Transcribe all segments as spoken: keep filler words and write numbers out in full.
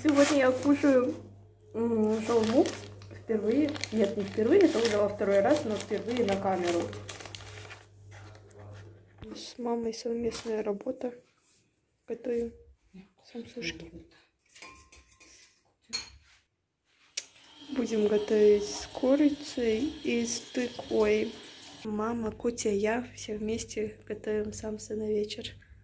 Сегодня я кушаю шаурму впервые. Нет, не впервые, это уже во второй раз, но впервые на камеру. С мамой совместная работа. Готовим самсушки. Будем готовить с курицей и с тыквой. Мама, Кутя, я все вместе готовим самсы на вечер.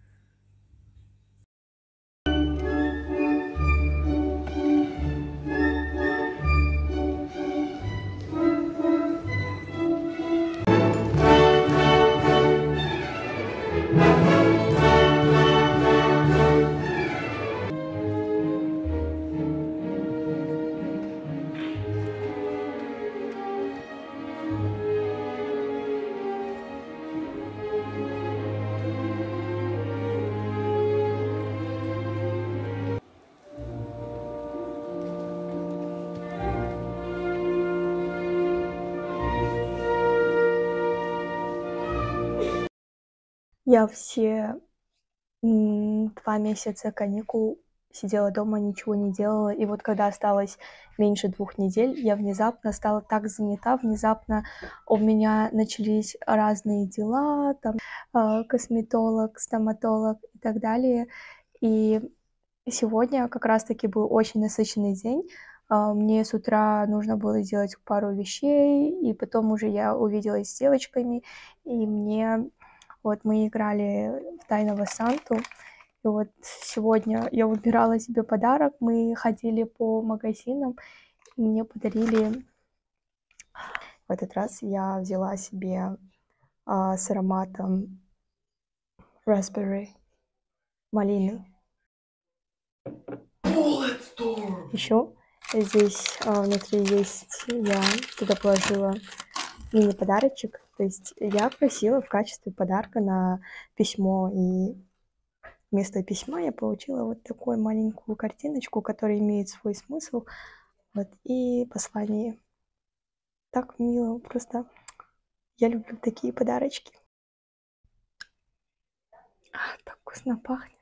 Я все м, два месяца каникул сидела дома, ничего не делала. И вот когда осталось меньше двух недель, я внезапно стала так занята, внезапно у меня начались разные дела, там э, косметолог, стоматолог и так далее. И сегодня как раз-таки был очень насыщенный день. Э, мне с утра нужно было сделать пару вещей, и потом уже я увиделась с девочками, и мне... Вот мы играли в Тайного Санту, и вот сегодня я выбирала себе подарок, мы ходили по магазинам, и мне подарили... В этот раз я взяла себе а, с ароматом raspberry, малины. Еще здесь а, внутри есть, я туда положила мини-подарочек. То есть я просила в качестве подарка на письмо, и вместо письма я получила вот такую маленькую картиночку, которая имеет свой смысл, вот, и послание. Так мило, просто я люблю такие подарочки. А, так вкусно пахнет.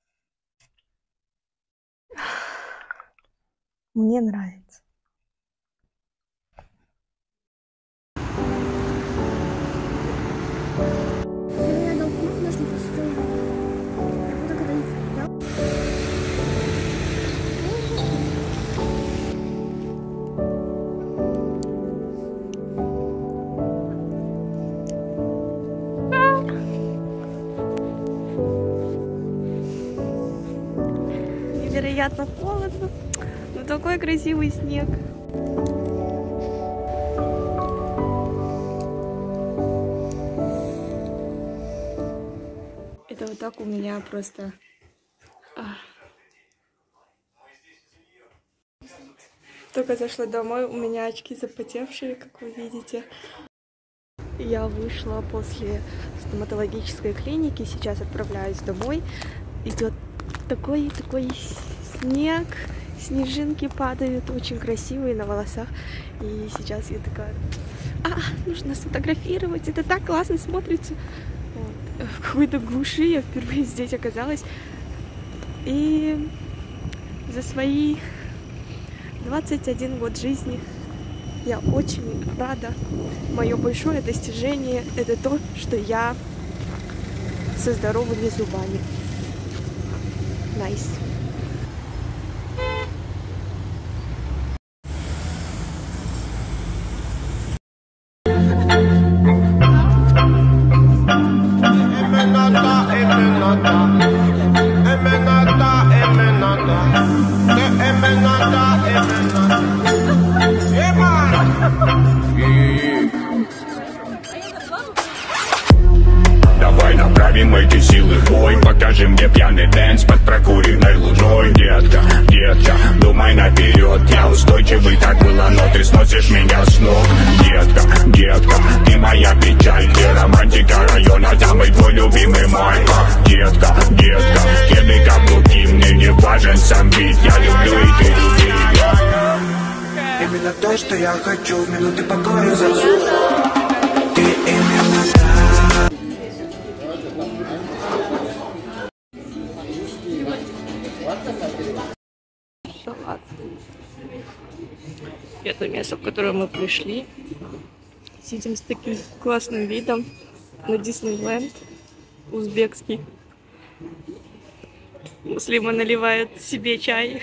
Мне нравится. Невероятно холодно, но такой красивый снег. Это вот так у меня просто... Только зашла домой, у меня очки запотевшие, как вы видите. Я вышла после стоматологической клиники, сейчас отправляюсь домой. Идет такой, такой снег, снежинки падают, очень красивые на волосах. И сейчас я такая, а, нужно сфотографировать, это так классно смотрится. Вот. В какой-то глуши я впервые здесь оказалась. И за свои двадцать один год жизни я очень рада. Мое большое достижение — это то, что я со здоровыми зубами. Nice. Давай направим эти силы в бой, покажи мне пьяный дэнс под прокуренной луной. Детка, детка, думай наперед, я устойчивый, так было, но ты сносишь меня с ног. Детка, детка, ты моя печаль, ты романтика района, самый твой любимый Майка. Детка, детка, кеды каблуки, мне не важен сам бит, я люблю и ты люби. Именно то, что я хочу, в минуты покоя засу. Ты именно та. которую мы пришли. Сидим с таким классным видом на Диснейленд узбекский. Муслима наливает себе чай.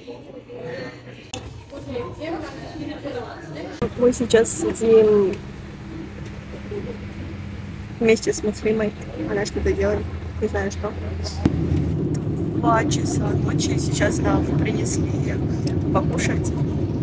Мы сейчас сидим вместе с Муслимой. Она что-то делает, не знаю что. Два часа ночи. Сейчас нам принесли покушать.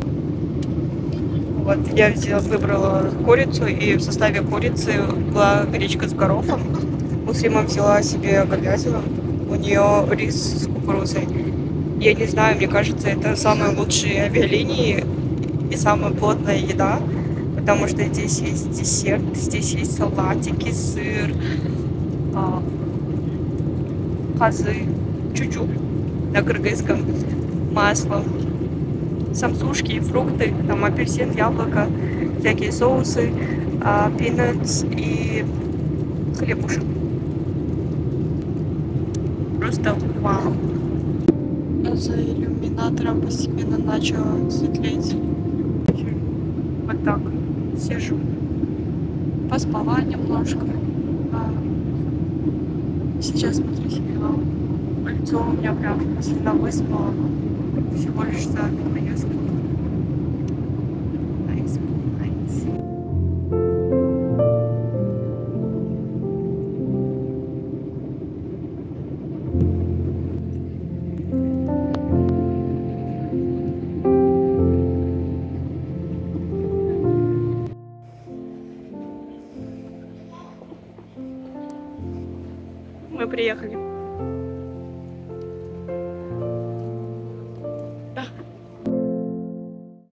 Вот я взяла, выбрала курицу, и в составе курицы была гречка с горохом. Муслима взяла себе говядину. У нее рис с кукурузой. Я не знаю, мне кажется, это самые лучшие авиалинии и самая плотная еда, потому что здесь есть десерт, здесь есть салатики, сыр, а, хазы, чучу на кыргызском, масло, самсушки, фрукты, там апельсин, яблоко, всякие соусы, а, пинатс и хлебушек. Просто вау. За иллюминатором постепенно начало светлеть. Вот так сижу. Поспала немножко. А сейчас смотрю сериал. Лицо у меня прям сильно выспало. Всего лишь за одну поездку. Nice, nice. Мы приехали.